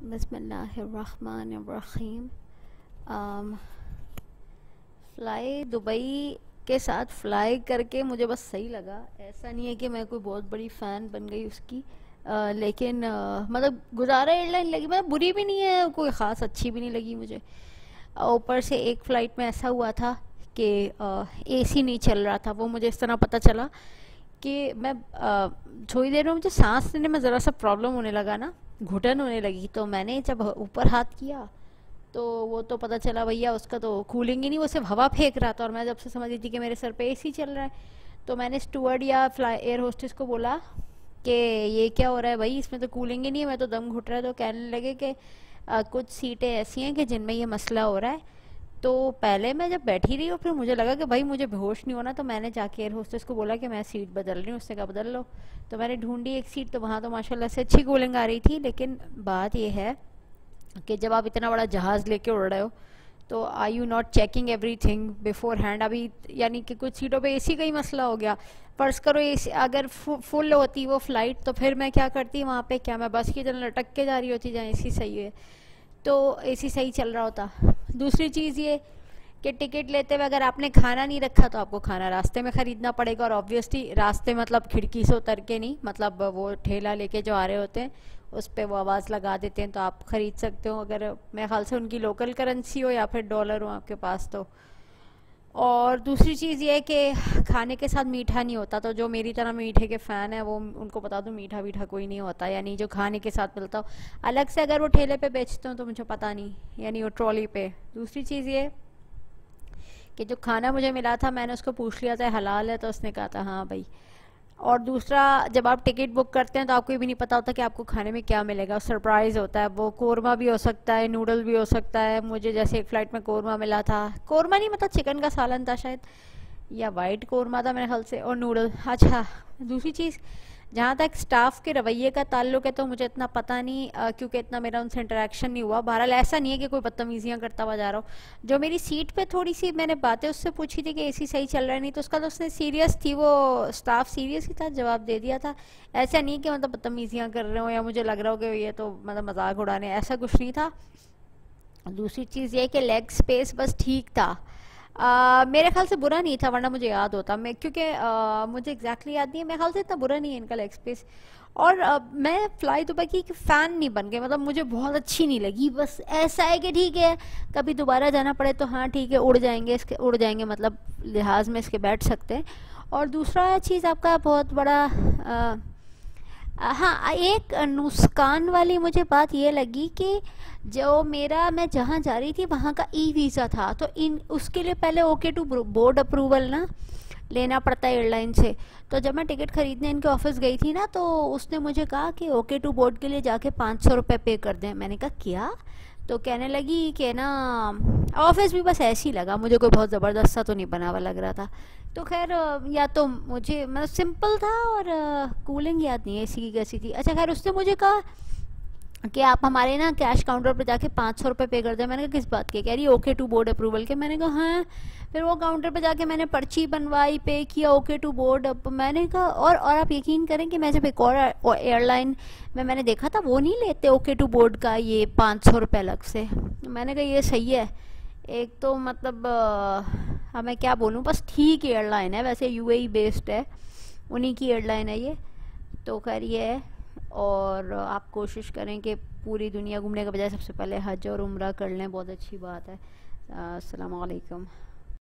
बिस्मिल्लाहिर्रहमानिर्रहीम। Fly Dubai के साथ फ़्लाई करके मुझे बस सही लगा। ऐसा नहीं है कि मैं कोई बहुत बड़ी फ़ैन बन गई उसकी। लेकिन मतलब गुजारा एयरलाइन लगी, मतलब बुरी भी नहीं है, कोई ख़ास अच्छी भी नहीं लगी मुझे। ऊपर से एक फ़्लाइट में ऐसा हुआ था कि एसी नहीं चल रहा था। वो मुझे इस तरह पता चला कि मैं थोड़ी देर में मुझे सांस लेने में ज़रा सा प्रॉब्लम होने लगा ना, घुटन होने लगी। तो मैंने जब ऊपर हाथ किया तो वो तो पता चला भैया उसका तो कूलिंग ही नहीं, वो सिर्फ हवा फेंक रहा था। और मैं जब से समझ रही थी कि मेरे सर पे एसी चल रहा है, तो मैंने स्टूवर्ड या फ्लाई एयर होस्टेस को बोला कि ये क्या हो रहा है भाई, इसमें तो कूलिंग ही नहीं है, मैं तो दम घुट रहा है। तो कहने लगे कि कुछ सीटें ऐसी हैं कि जिनमें ये मसला हो रहा है। तो पहले मैं जब बैठी रही और फिर मुझे लगा कि भाई मुझे बेहोश नहीं होना, तो मैंने जाके एयर होस्टेस को बोला कि मैं सीट बदल रही हूँ। उसने कहा बदल लो। तो मैंने ढूंढी एक सीट, तो वहाँ तो माशाल्लाह से अच्छी कूलिंग आ रही थी। लेकिन बात यह है कि जब आप इतना बड़ा जहाज़ लेके उड़ रहे हो तो I you not checking everything beforehand. अभी यानी कि कुछ सीटों पे एसी का ही मसला हो गया। फर्ज करो एसी अगर फुल होती वो फ्लाइट, तो फिर मैं क्या करती वहाँ पे, क्या मैं बस की तरह लटक के जा रही होती जहाँ एसी सही है? तो एसी सही चल रहा होता। दूसरी चीज़ ये कि टिकट लेते हुए अगर आपने खाना नहीं रखा तो आपको खाना रास्ते में ख़रीदना पड़ेगा। और ऑब्वियसली रास्ते मतलब खिड़की से उतर के नहीं, मतलब वो ठेला लेके जो आ रहे होते हैं उस पर वो आवाज़ लगा देते हैं, तो आप ख़रीद सकते हो अगर मेरे ख्याल से उनकी लोकल करेंसी हो या फिर डॉलर हो आपके पास तो। और दूसरी चीज़ ये है कि खाने के साथ मीठा नहीं होता। तो जो मेरी तरह मीठे के फ़ैन है वो उनको बता दूं, मीठा वीठा कोई नहीं होता, यानी जो खाने के साथ मिलता हो। अलग से अगर वो ठेले पे बेचते हो तो मुझे पता नहीं, यानी वो ट्रॉली पे। दूसरी चीज़ ये कि जो खाना मुझे मिला था मैंने उसको पूछ लिया था हलाल है, तो उसने कहा था हाँ भाई। और दूसरा, जब आप टिकट बुक करते हैं तो आपको ये भी नहीं पता होता कि आपको खाने में क्या मिलेगा, सरप्राइज़ होता है। वो कोरमा भी हो सकता है, नूडल भी हो सकता है। मुझे जैसे एक फ़्लाइट में कोरमा मिला था, कोरमा नहीं मतलब चिकन का सालन था शायद, या वाइट कोरमा था मेरे ख्याल से, और नूडल। अच्छा, दूसरी चीज़, जहाँ तक स्टाफ के रवैये का ताल्लुक है तो मुझे इतना पता नहीं, क्योंकि इतना मेरा उनसे इंटरेक्शन नहीं हुआ। बहरहाल ऐसा नहीं है कि कोई बदतमीजियाँ करता हुआ जा रहा हो। जो मेरी सीट पे थोड़ी सी मैंने बातें उससे पूछी थी कि एसी सही चल रहा है नहीं, तो उसका तो उसने सीरियस थी, वो स्टाफ सीरियस ही था, जवाब दे दिया था। ऐसा नहीं कि मतलब बदतमीजियाँ कर रहे हो या मुझे लग रहा हो कि ये तो मतलब मजाक उड़ाने, ऐसा कुछ नहीं था। दूसरी चीज़ ये कि लेग स्पेस बस ठीक था। मेरे ख्याल से बुरा नहीं था, वरना मुझे याद होता। मैं क्योंकि मुझे एग्जैक्टली याद नहीं है, मेरे ख्याल से इतना बुरा नहीं है इनका लेग स्पेस। और मैं फ्लाई दुबई की फ़ैन नहीं बन गई, मतलब मुझे बहुत अच्छी नहीं लगी। बस ऐसा है कि ठीक है, कभी दोबारा जाना पड़े तो हाँ ठीक है, उड़ जाएंगे इसके, उड़ जाएंगे मतलब लिहाज में इसके बैठ सकते हैं। और दूसरा चीज़ आपका बहुत बड़ा हाँ, एक नुस्कान वाली मुझे बात ये लगी कि जो मेरा, मैं जहाँ जा रही थी वहाँ का ई वीज़ा था, तो इन उसके लिए पहले ओके टू बोर्ड अप्रूवल ना लेना पड़ता है एयरलाइन से। तो जब मैं टिकट खरीदने इनके ऑफिस गई थी ना, तो उसने मुझे कहा कि ओके टू बोर्ड के लिए जाके 500 रुपये पे कर दें। मैंने कहा क्या? तो कहने लगी कि ना, ऑफिस भी बस ऐसे ही लगा मुझे, कोई बहुत ज़बरदस्त सा तो नहीं बना हुआ लग रहा था। तो खैर या तो मुझे मतलब सिंपल था, और कूलिंग याद नहीं है इसी की कैसी थी। अच्छा खैर, उसने मुझे कहा कि आप हमारे ना कैश काउंटर पर जाके 500 रुपये पे कर दें। मैंने कहा किस बात के? कह रही ओके टू बोर्ड अप्रूवल के। मैंने कहा हाँ। फिर वो काउंटर पे जाके मैंने पर्ची बनवाई, पे किया ओके टू बोर्ड। अब मैंने कहा, और आप यकीन करें कि मैं जब एक और एयरलाइन में मैंने देखा था वो नहीं लेते ओके टू बोर्ड का ये 500 रुपये अलग से। मैंने कहा ये सही है। एक तो मतलब हाँ मैं क्या बोलूँ, बस ठीक एयरलाइन है, वैसे यूएई बेस्ड है, उन्हीं की एयरलाइन है ये। तो खैर ये है। और आप कोशिश करें कि पूरी दुनिया घूमने के बजाय सबसे पहले हज और उम्रा कर लें, बहुत अच्छी बात है। अस्सलाम वालेकुम।